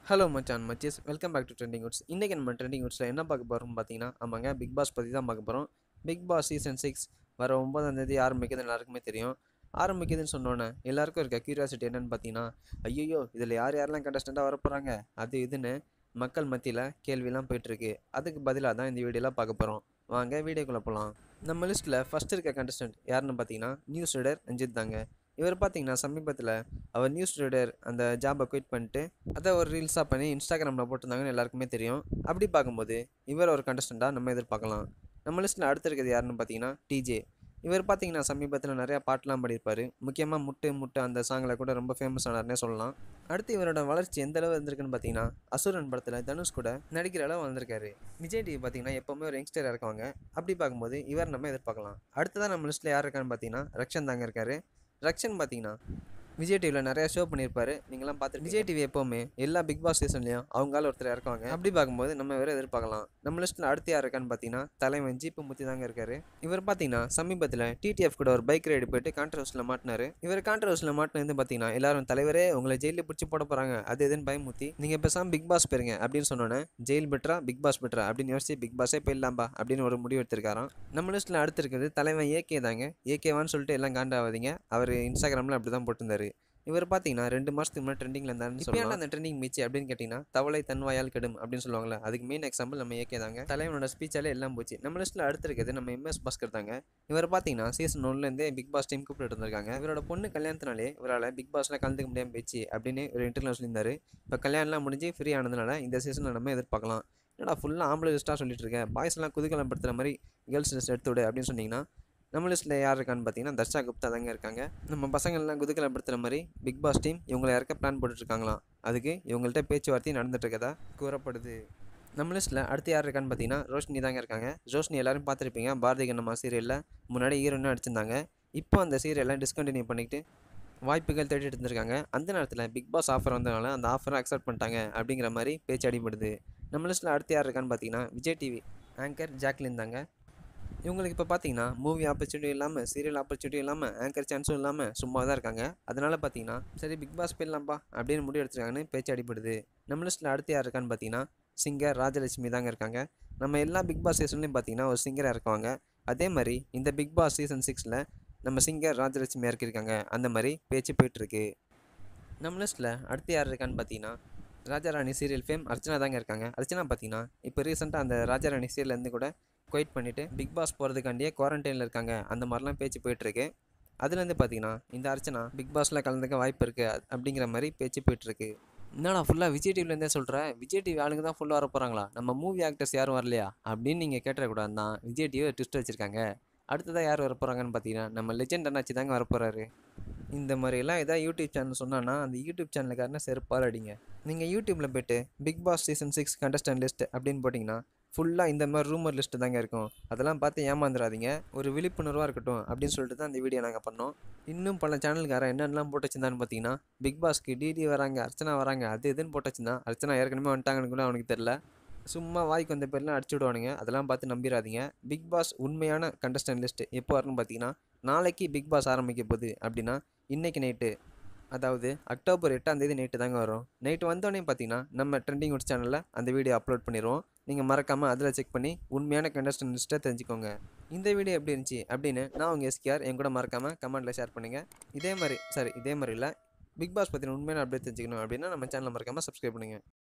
Hello மச்சான் மச்சீஸ் welcome back to trending woods. இன்றைக்கி நம்ம ட்ரெண்டிங் வுட்ஸில் என்ன பார்க்க போகிறோம்னு பார்த்தீங்கன்னா ஆமாங்க பிக் பாஸ் பற்றி தான் பார்க்க போகிறோம். பிக் பாஸ் சீசன் 6 வர 9ஆம் தேதி ஆரம்பிக்குது எல்லாருக்குமே தெரியும். ஆரம்பிக்குதுன்னு சொன்னோன்னே எல்லாருக்கும் இருக்க க்யூரியாசிட்டி என்னென்னு பார்த்தீங்கன்னா, ஐயோ இதில் யார் யாரெல்லாம் கண்டஸ்டண்ட்டாக வர போகிறாங்க அது இதுன்னு மக்கள் மத்தியில் கேள்வியெல்லாம் போயிட்டுருக்கு. அதுக்கு பதிலாக தான் இந்த வீடியோலாம் பார்க்க போகிறோம். வாங்க வீடியோக்குள்ளே போகலாம். நம்ம லிஸ்ட்டில் ஃபஸ்ட் இருக்க கண்டஸ்டன்ட் யாருன்னு பார்த்தீங்கன்னா நியூஸ் ரீடர் ரஞ்சித் தாங்க. இவர் பார்த்தீங்கன்னா சமீபத்தில் அவர் நியூஸ் ரீடர் அந்த ஜாபை குயிட் பண்ணிட்டு அதை ஒரு ரீல்ஸாக பண்ணி இன்ஸ்டாகிராமில் போட்டிருந்தாங்கன்னு எல்லாருக்குமே தெரியும். அப்படி பார்க்கும்போது இவர் ஒரு கண்டஸ்டண்ட்டாக நம்ம எதிர்பார்க்கலாம். நம்ம லிஸ்ட்டில் அடுத்து இருக்கிறது யாருன்னு பார்த்தீங்கன்னா டிஜே. இவர் பார்த்தீங்கன்னா சமீபத்தில் நிறையா பாட்டெலாம் பாடியிருப்பார். முக்கியமாக முட்டு முட்டு அந்த சாங்கில் கூட ரொம்ப ஃபேமஸ் ஆனார்னே சொல்லலாம். அடுத்து இவரோட வளர்ச்சி எந்த அளவு இருந்திருக்குன்னு பார்த்தீங்கன்னா அசுரன் படத்தில் தனுஷ் கூட நடிக்கிற அளவு வந்திருக்காரு. விஜய் டிவி பார்த்தீங்கன்னா எப்போவுமே ஒரு யங்ஸ்டராக இருக்காங்க. அப்படி பார்க்கும்போது இவர் நம்ம எதிர்பார்க்கலாம். அடுத்ததான் நம்ம லிஸ்ட்டில் யார் இருக்கான்னு பார்த்தீங்கன்னா ரக்ஷன் தாங்க இருக்கார். ரக்ஷன் பார்த்தீங்கன்னா விஜய் டிவியில் நிறையா ஷோ பண்ணியிருப்பார். நீங்களாம் பார்த்துட்டு விஜய் டிவி எப்போவுமே எல்லா பிக் பாஸ் சீசன்லையும் அவங்களால ஒருத்தர் இறக்குவாங்க. அப்படி பார்க்கும்போது நம்ம வேறு எதிர்பார்க்கலாம். நம்ம லிஸ்ட்டில் அடுத்து யார் இருக்கான்னு பார்த்தீங்கன்னா தலைவன் ஜீப்பு முத்தி தாங்க இருக்காரு. இவர் பார்த்தீங்கன்னா சமீபத்தில் டிடிஎஃப் கூட ஒரு பைக் ரைடு போயிட்டு கான்ட்ரவர்ஸில் மாட்டினார். இவர் கான்ட்ரவர்ஸில் மாட்டினது பார்த்தீங்கன்னா எல்லாரும் தலைவரே உங்களை ஜெயிலில் பிடிச்சி போட போகிறாங்க அது எதுன்னு பயமுத்தி நீங்கள் பேசாமல் பிக் பாஸ் போயிருங்க அப்படின்னு சொன்னோன்னே ஜெயில் பெட்டரா பிக் பாஸ் பெட்டரா அப்படின்னு யோசிச்சு பிக் பாஸே போயிடலாம்பா அப்படின்னு ஒரு முடிவு எடுத்திருக்காராம். நம்ம லிஸ்ட்டில் அடுத்து இருக்கிறது தலைவன் ஏகே தாங்க. ஏகேவான்னு சொல்லிட்டு எல்லாம் காண்டாவாதீங்க. அவர் இன்ஸ்டாகிராமில் அப்படி தான் போட்டிருந்தாரு. இவர் பார்த்தீங்கன்னா 2 மாதத்துக்கு முன்னாடி ட்ரெண்டிங்கில் இருந்தாருன்னு சொல்லலாம். அந்த ட்ரெண்டிங் மிச்சி அப்படின்னு கேட்டிங்கன்னா தவளை தன்வாயால் கெடும் அப்படின்னு சொல்லுவாங்களே அதுக்கு மெயின் எக்ஸாம்பிள் நம்ம ஏகே தாங்க. தலைவனோட ஸ்பீச்சாலே எல்லாம் போச்சு. நம்ம லிஸ்ட்டில் அடுத்து இருக்கிறது நம்ம எம்எஸ் பாஸ்கர் தாங்க. இவர் பார்த்தீங்கன்னா சீசன் 1லேருந்தே பிக் பாஸ் டீம் கூப்பிட்டு இருந்திருக்காங்க. இவரோட பொண்ணு கல்யாணத்தினாலே இவரால் பிக் பாஸில் கலந்துக்க முடியாமல் போயிடுச்சு அப்படின்னு ஒரு இன்டர்வியூ சொல்லியிருந்தாரு. இப்போ கல்யாணம்லாம் முடிஞ்சு ஃப்ரீ ஆனதுனால இந்த சீசனில் நம்ம எதிர்பார்க்கலாம். என்னடா ஃபுல்லாக ஆம்பளை லிஸ்ட்டாக சொல்லிட்டு இருக்கேன், பாய்ஸ்லாம் குதூகலப்படுத்துகிற மாதிரி கேர்ள்ஸ் லிஸ்ட் எடுத்து விடு அப்படின்னு சொன்னீங்கன்னா நம்ம லிஸ்ட்டில் யார் இருக்கான்னு பார்த்தீங்கன்னா தர்ஷா குப்தா தாங்க இருக்காங்க. நம்ம பசங்கள்லாம் குதூகலப்படுத்துகிற மாதிரி பிக் பாஸ் டீம் இவங்களை இறக்க பிளான் போட்டுட்ருக்காங்களாம். அதுக்கு இவங்கள்ட்ட பேச்சுவார்த்தை நடந்துட்டு இருக்கதா கூறப்படுது. நம்ம லிஸ்ட்டில் அடுத்து யார் இருக்கான்னு பார்த்தீங்கன்னா ரோஷினி தாங்க இருக்காங்க. ரோஷினி எல்லாரும் பார்த்துருப்பீங்க, பாரதி கண்ணம்மா சீரியலில் முன்னாடி ஹீரோன்னு அடிச்சிருந்தாங்க. இப்போ அந்த சீரியலை டிஸ்கண்டினியூ பண்ணிக்கிட்டு வாய்ப்புகள் தேடிட்டு இருந்திருக்காங்க. அந்த நேரத்தில் பிக் பாஸ் ஆஃபர் வந்ததுனால அந்த ஆஃபரை அக்செப்ட் பண்ணிட்டாங்க அப்படிங்கிற மாதிரி பேச்சு அடிபடுது. நம்ம லிஸ்ட்டில் அடுத்து யார் இருக்கான்னு பார்த்தீங்கன்னா விஜய் டிவி ஆங்கர் ஜாக்லின் தாங்க. இவங்களுக்கு இப்போ பார்த்தீங்கன்னா மூவி ஆப்பர்ச்சுனிட்டி இல்லாமல் சீரியல் ஆப்பர்ச்சுனிட்டி இல்லாமல் ஆங்கர் சான்ஸும் இல்லாமல் சும்மா தான் இருக்காங்க. அதனால் பார்த்தீங்கன்னா சரி பிக் பாஸ் போயிடலாம்ப்பா அப்படின்னு முடிவு எடுத்துருக்காங்கன்னு பேச்சு அடிபடுது. நம்ம லிஸ்ட்டில் அடுத்து யார் இருக்கான்னு பார்த்தீங்கன்னா சிங்கர் ராஜலட்சுமி தாங்க இருக்காங்க. நம்ம எல்லா பிக் பாஸ் சீசன்லையும் பார்த்தீங்கன்னா ஒரு சிங்கராக இருக்காங்க. அதே மாதிரி இந்த பிக் பாஸ் சீசன் 6ல் நம்ம சிங்கர் ராஜலட்சுமி இறக்கியிருக்காங்க. அந்த மாதிரி பேச்சு போயிட்டுருக்கு. நம்ம லிஸ்ட்டில் அடுத்து யார் இருக்கான்னு பார்த்தீங்கன்னா ராஜாராணி சீரியல் ஃபேம் அர்ச்சனா தாங்க இருக்காங்க. அர்ச்சனா பார்த்தீங்கன்னா இப்போ ரீசெண்டாக அந்த ராஜாராணி சீரியல்லேருந்து கூட குவைட் பண்ணிவிட்டு பிக் பாஸ் போகிறதுக்காண்டியே குவாரண்டைனில் இருக்காங்க. அந்த மாதிரிலாம் பேச்சு போயிட்டுருக்கு. அதுலேருந்து பார்த்தீங்கன்னா இந்த அர்ச்சனா பிக் பாஸில் கலந்துக்க வாய்ப்பு இருக்குது அப்படிங்கிற மாதிரி பேச்சு போயிட்டுருக்கு. என்னடா ஃபுல்லாக விஜய் டிவிலேருந்தே சொல்கிறேன், விஜய் டிவி ஆளுங்க தான் ஃபுல்லாக வர போகிறாங்களா, நம்ம மூவி ஆக்டர்ஸ் யாரும் வரலையா அப்படின்னு நீங்கள் கேட்டக்கூடாது தான் விஜய் டிவி ட்விஸ்ட் வச்சுருக்காங்க. அடுத்ததாக யார் வர போகிறாங்கன்னு பார்த்தீங்கன்னா நம்ம லெஜெண்ட் அண்ணாச்சி தாங்க வரப்போகிறாரு. இந்த மாதிரிலாம் எதாவது யூடியூப் சேனல் சொன்னான்னா அந்த யூடியூப் சேனலுக்காரனா செருப்பால் அடிங்க. நீங்கள் யூடியூப்பில் போய்ட்டு Bigg Boss season 6 contestant list அப்படின்னு போட்டிங்கன்னா ஃபுல்லாக இந்த மாதிரி ரூமர் லிஸ்ட்டு தாங்க இருக்கும். அதெல்லாம் பார்த்து ஏமாந்துடாதீங்க. ஒரு விழிப்புணர்வாக இருக்கட்டும் அப்படின்னு சொல்லிட்டு தான் இந்த வீடியோ நாங்கள் பண்ணோம். இன்னும் பல சேனல்காரன் என்னென்னலாம் போட்டு வச்சிருந்தான்னு பார்த்தீங்கன்னா பிக் பாஸ்க்கு டிடி வராங்க, அர்ச்சனா வராங்க, அது எதுன்னு போட்டு வச்சிருந்தான். அர்ச்சனா ஏற்கனவே வந்துட்டாங்கன்னு கூட அவனுக்கு தெரில. சும்மா வாய்க்கு வந்த பேர்லாம் அடிச்சு விடுவானுங்க. அதெல்லாம் பார்த்து நம்பிடாதீங்க. பிக் பாஸ் உண்மையான கண்டஸ்டன்ட் லிஸ்ட்டு எப்போ வரும்னு பார்த்தீங்கன்னா நாளைக்கு பிக் பாஸ் ஆரம்பிக்க போகுது. அப்படின்னா இன்றைக்கி நைட்டு, அதாவது அக்டோபர் 8ஆம் தேதி நைட்டு தாங்க வரும். நைட்டு வந்தோடனே பார்த்தீங்கன்னா நம்ம ட்ரெண்டிங் வுட்ஸ் சேனலில் அந்த வீடியோ அப்லோட் பண்ணிடுவோம். நீங்கள் மறக்காமல் அதில் செக் பண்ணி உண்மையான கண்டஸ்டன்ட் லிஸ்ட்டை தெரிஞ்சுக்கோங்க. இந்த வீடியோ எப்படி இருந்துச்சு அப்படின்னு நான் உங்கள் எஸ்கேஆர் என் கூட மறக்காமல் கமெண்ட்டில் ஷேர் பண்ணுங்கள். இதே மாதிரி இல்லை, பிக் பாஸ் பற்றின உண்மையான அப்டேட் தெரிஞ்சுக்கணும் அப்படின்னா நம்ம சேனலை மறக்காமல் சப்ஸ்கிரைப் பண்ணுங்கள்.